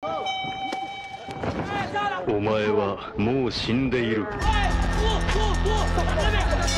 お前はもう死んでいる。